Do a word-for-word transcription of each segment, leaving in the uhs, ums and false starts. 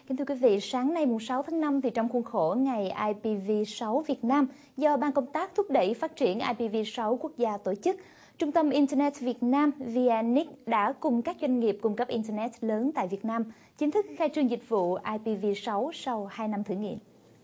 Kính thưa quý vị, sáng nay mùng sáu tháng năm thì trong khuôn khổ ngày I P v sáu Việt Nam do Ban Công tác Thúc đẩy Phát triển I P v sáu quốc gia tổ chức, Trung tâm Internet Việt Nam V N I C đã cùng các doanh nghiệp cung cấp Internet lớn tại Việt Nam chính thức khai trương dịch vụ I P v sáu sau hai năm thử nghiệm.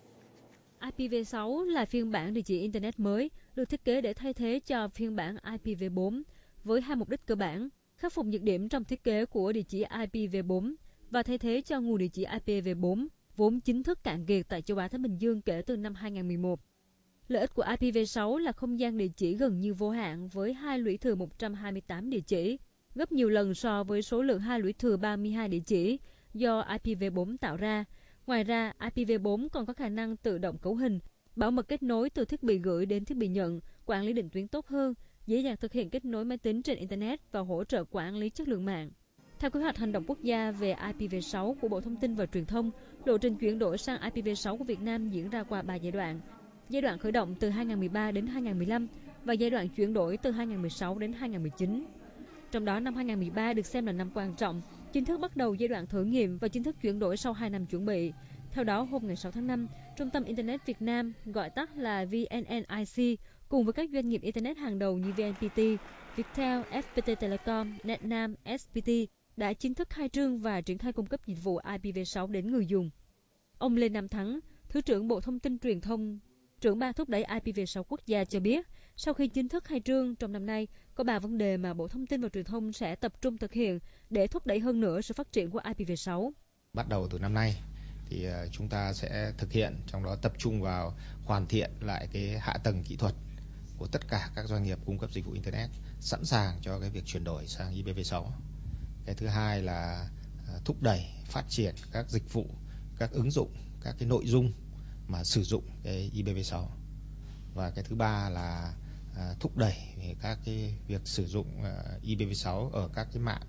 I P v sáu là phiên bản địa chỉ Internet mới, được thiết kế để thay thế cho phiên bản I P v bốn với hai mục đích cơ bản: khắc phục nhược điểm trong thiết kế của địa chỉ I P v bốn và thay thế cho nguồn địa chỉ I P v bốn, vốn chính thức cạn kiệt tại châu Á Thái Bình Dương kể từ năm hai nghìn không trăm mười một. Lợi ích của I P v sáu là không gian địa chỉ gần như vô hạn với hai lũy thừa một trăm hai mươi tám địa chỉ, gấp nhiều lần so với số lượng hai lũy thừa ba mươi hai địa chỉ do I P v bốn tạo ra. Ngoài ra, I P v bốn còn có khả năng tự động cấu hình, bảo mật kết nối từ thiết bị gửi đến thiết bị nhận, quản lý định tuyến tốt hơn, dễ dàng thực hiện kết nối máy tính trên Internet và hỗ trợ quản lý chất lượng mạng. Theo kế hoạch hành động quốc gia về I P v sáu của Bộ Thông tin và Truyền thông, lộ trình chuyển đổi sang I P v sáu của Việt Nam diễn ra qua ba giai đoạn. Giai đoạn khởi động từ hai nghìn không trăm mười ba đến hai nghìn không trăm mười lăm và giai đoạn chuyển đổi từ hai nghìn không trăm mười sáu đến hai nghìn không trăm mười chín. Trong đó năm hai nghìn không trăm mười ba được xem là năm quan trọng, chính thức bắt đầu giai đoạn thử nghiệm và chính thức chuyển đổi sau hai năm chuẩn bị. Theo đó, hôm ngày sáu tháng năm, Trung tâm Internet Việt Nam, gọi tắt là V N N I C, cùng với các doanh nghiệp Internet hàng đầu như V N P T, Viettel, F P T Telecom, Netnam, S P T đã chính thức khai trương và triển khai cung cấp dịch vụ I P v sáu đến người dùng. Ông Lê Nam Thắng, Thứ trưởng Bộ Thông tin Truyền thông, trưởng ban thúc đẩy I P v sáu quốc gia cho biết, sau khi chính thức khai trương trong năm nay, có ba vấn đề mà Bộ Thông tin và Truyền thông sẽ tập trung thực hiện để thúc đẩy hơn nữa sự phát triển của I P v sáu. Bắt đầu từ năm nay thì chúng ta sẽ thực hiện, trong đó tập trung vào hoàn thiện lại cái hạ tầng kỹ thuật của tất cả các doanh nghiệp cung cấp dịch vụ Internet, sẵn sàng cho cái việc chuyển đổi sang I P v sáu. Cái thứ hai là thúc đẩy phát triển các dịch vụ, các ứng dụng, các cái nội dung mà sử dụng cái I P v sáu. Và cái thứ ba là thúc đẩy các cái việc sử dụng I P v sáu ở các cái mạng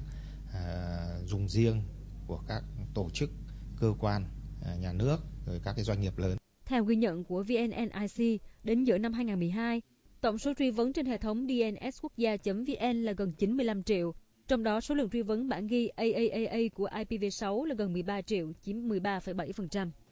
dùng riêng của các tổ chức, cơ quan, nhà nước, rồi các cái doanh nghiệp lớn. Theo ghi nhận của V N N I C, đến giữa năm hai nghìn không trăm mười hai, tổng số truy vấn trên hệ thống D N S quốc gia chấm V N là gần chín mươi lăm triệu. Trong đó, số lượng truy vấn bản ghi A A A A của I P v sáu là gần mười ba triệu, chiếm mười ba phẩy bảy phần trăm.